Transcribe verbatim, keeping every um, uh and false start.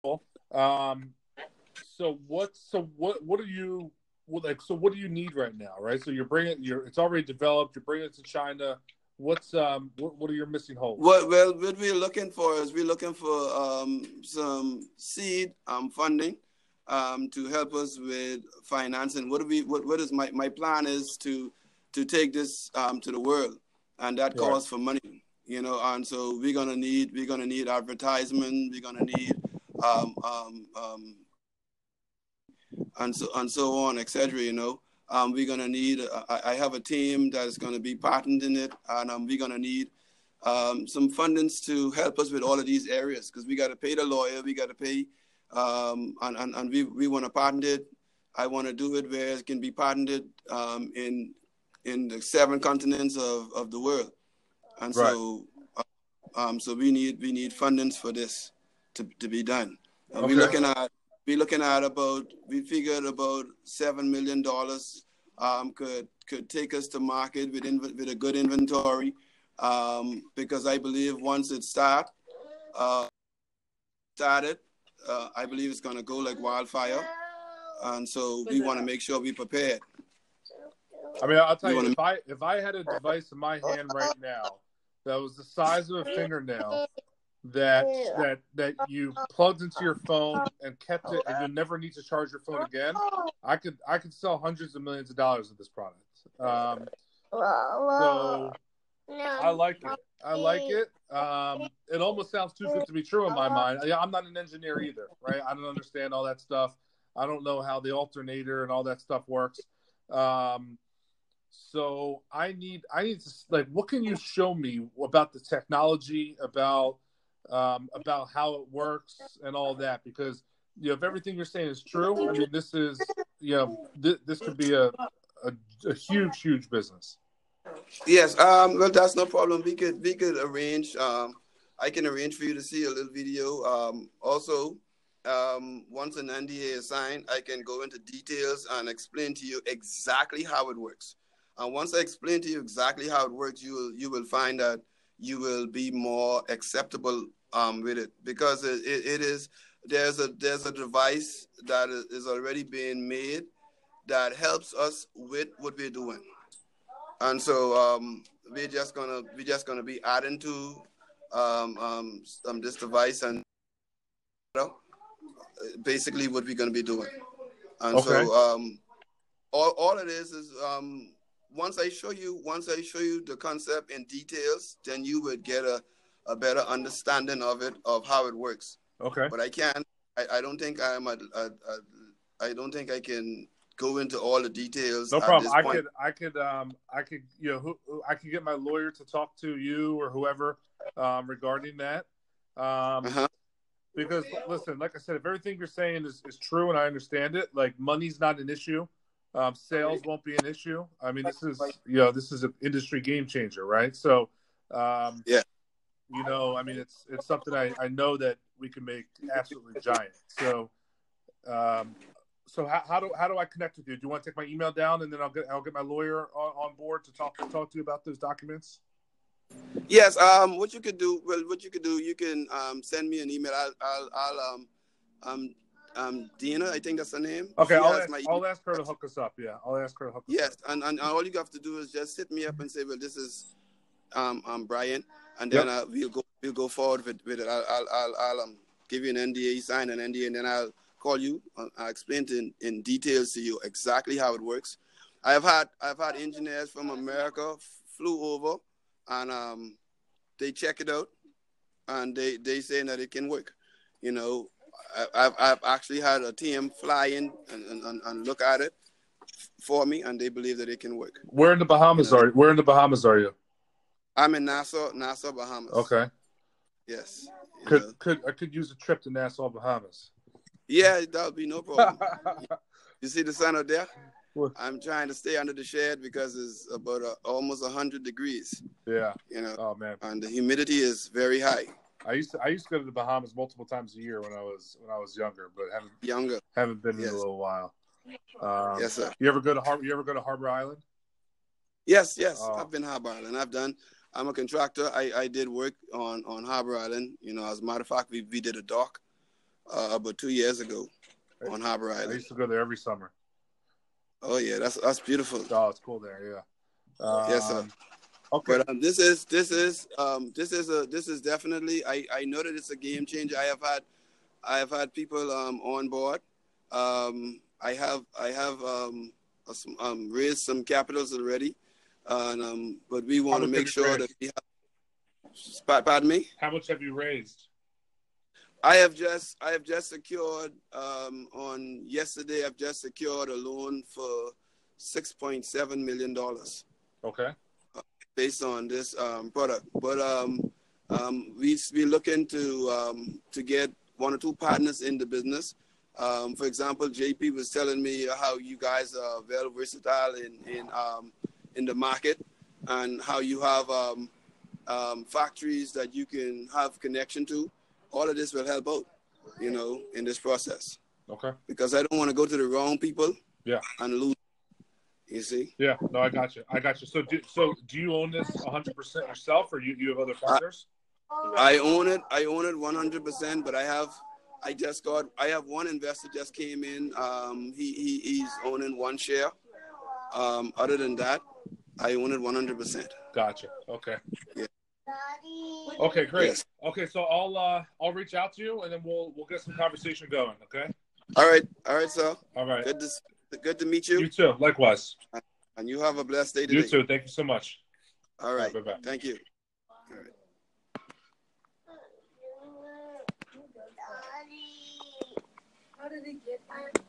Um, so what? So what? What are you well, like? So what do you need right now? Right. So you're bringing. You're. It's already developed. You're bringing it to China. What's um? What, what are your missing holes? What well, what we're looking for is we're looking for um some seed um funding, um to help us with financing. What do we? What what is my my plan is to to take this um to the world, and that Right. calls for money. You know, and so we're gonna need we're gonna need advertisement. We're gonna need um um um and so and so on, et cetera. You know, um, we're gonna need. Uh, I, I have a team that's gonna be patenting it, and um, we're gonna need um, some fundings to help us with all of these areas because we got to pay the lawyer, we got to pay, um, and and, and we we want to patent it. I want to do it where it can be patented um, in in the seven continents of, of the world, and Right. so uh, um, so we need we need fundings for this to to be done. And Okay. we're looking at. We're looking at about, we figured about seven million dollars um, could could take us to market with, inv- with a good inventory um, because I believe once it start, uh, started, uh, I believe it's going to go like wildfire. And so we want to make sure we prepared. I mean, I'll tell We you, wanna... if I if I had a device in my hand right now that was the size of a fingernail, that that that you plugged into your phone and kept it, and you'll never need to charge your phone again, I could I could sell hundreds of millions of dollars of this product. Um, so I like it. I like it. Um, it almost sounds too good to be true in my mind. Yeah, I'm not an engineer either, right? I don't understand all that stuff. I don't know how the alternator and all that stuff works. Um, so I need I need to like, what can you show me about the technology, about Um, about how it works and all that, because you know if everything you're saying is true, I mean this is you know th- this could be a, a a huge huge business. Yes, um, well that's no problem. We could we could arrange. Um, I can arrange for you to see a little video. Um, also, um, once an N D A is signed, I can go into details and explain to you exactly how it works. And once I explain to you exactly how it works, you will you will find that you will be more acceptable um, with it because it, it, it is there's a there's a device that is already being made that helps us with what we're doing, and so um, we're just gonna we're just gonna be adding to um, um, um, this device and you know, basically what we're gonna be doing, and Okay. so um, all all it is is. Um, Once I show you, once I show you the concept in details, then you would get a, a better understanding of it, of how it works. Okay. But I can't. I, I don't think I'm a, a, a. I don't think I can go into all the details. No at problem. this I point. could I could um I could you know who, I could get my lawyer to talk to you or whoever um, regarding that. Um, Uh-huh. because listen, like I said, if everything you're saying is, is true and I understand it, like money's not an issue. Um, sales won't be an issue. I mean, this is you know this is an industry game changer, right? So, um, Yeah. you know, I mean, it's it's something I, I know that we can make absolutely giant. So, um, so how, how do how do I connect with you? Do you want to take my email down and then I'll get I'll get my lawyer on, on board to talk talk to you about those documents? Yes. Um. What you could do? Well, what you could do? You can um send me an email. I'll I'll, I'll um um. Um, Dina, I think that's her name. Okay, She I'll has ask. my I'll ask her to hook us up. Yeah, I'll ask her to hook us yes, up. and, and all you have to do is just hit me up and say, well, this is um, um Brian, and then Yep. uh, we'll go we'll go forward with, with it. I'll I'll I'll, I'll um, give you an N D A, sign an N D A, and then I'll call you. I'll, I'll explain to in, in details to you exactly how it works. I've had I've had engineers from America f- flew over, and um, they check it out, and they they saying that it can work. You know, I, I've I've actually had a team fly in and, and, and look at it for me, and they believe that it can work. Where in the Bahamas You know, are you? Where in the Bahamas are you? I'm in Nassau, Nassau, Bahamas. Okay. Yes. Could know. could I could use a trip to Nassau, Bahamas? Yeah, that would be no problem. You see the sun out there? What? I'm trying to stay under the shade because it's about a, almost one hundred degrees. Yeah. You know. Oh man. And the humidity is very high. I used to I used to go to the Bahamas multiple times a year when I was when I was younger, but haven't Younger. haven't been Yes. in a little while. Um, yes, sir. You ever go to Har- You ever go to Harbor Island? Yes, yes. Oh. I've been Harbor Island. I've done. I'm a contractor. I, I did work on, on Harbor Island. You know, as a matter of fact, we, we did a dock uh, about two years ago on Harbor I Island. used to go there every summer. Oh yeah, that's that's beautiful. Oh, it's cool there. Yeah. Um, Yes, sir. Okay. But um, this is this is um, this is a this is definitely. I, I know that it's a game changer. I have had I have had people um, on board. Um, I have I have um, um, raised some capitals already, and um, but we want to make sure that we have. Pardon me. How much have you raised? I have just I have just secured um, on yesterday. I've just secured a loan for six point seven million dollars. Okay. Uh, based on this um, product, but um, um, we we looking to um, to get one or two partners in the business. Um, for example, J P was telling me how you guys are very versatile in in um, in the market, and how you have um, um, factories that you can have connection to. All of this will help out, you know, in this process. Okay. Because I don't want to go to the wrong people. Yeah. And lose. You see? Yeah. No, I got you. I got you. So, do, so do you own this one hundred percent yourself, or you you have other partners? I, I own it. I own it one hundred percent. But I have, I just got. I have one investor just came in. Um, he he he's owning one share. Um, other than that, I own it one hundred percent. Gotcha. Okay. Yeah. Okay, great. Yes. Okay, so I'll uh, I'll reach out to you, and then we'll we'll get some conversation going. Okay. All right. All right, sir. All right. Good to good to meet you. You too. Likewise. And you have a blessed day today. You too. Thank you so much. All right. Bye bye. Thank you. All right. How did he get there?